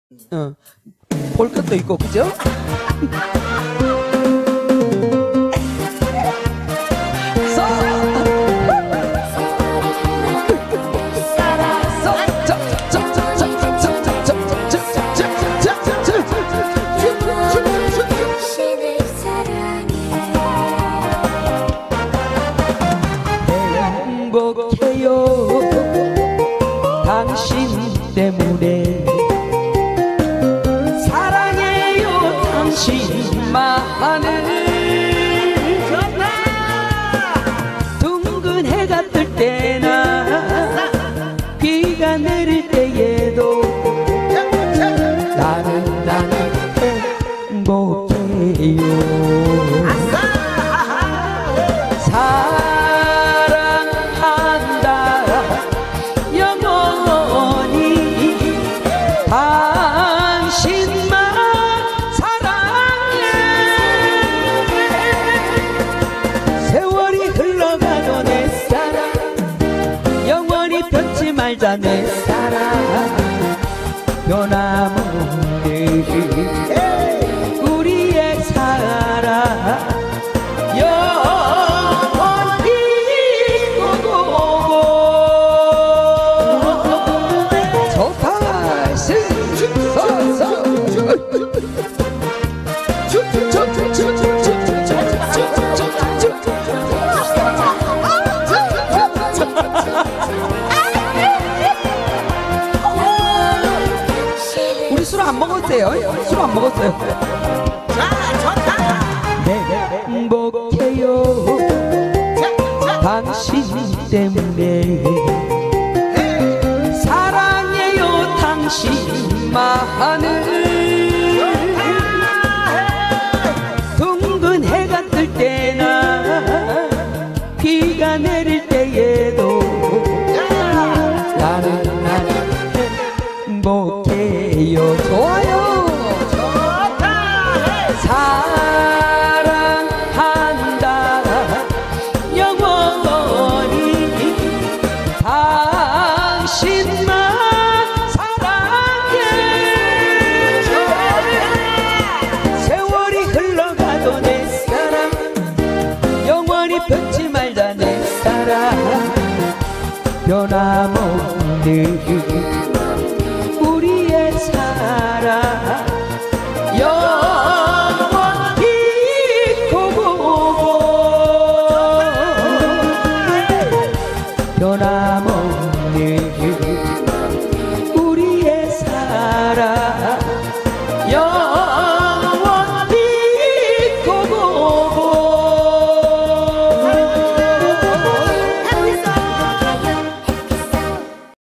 볼 것도 있고, 그죠? 행복해요 당신 때문에, 사랑해요 당신만을. 둥근 해가 뜰 때나 비가 내릴 때에도 나는 행복해요. 사랑한다 영원히 당신만 사랑해. 세월이 흘러가도 내 사랑 영원히 변치 말자. 내 사랑 변함없는 우리의 사랑 영원히 고고. 좋다 승서서 우리 술 안 먹었어요? 술 안 먹었어요. 행복해요 당신 때문에, 사랑해요 당신만을. 둥근 해가 뜰 때나 비가 내릴 때에도 나는 행복해요. 좋아요.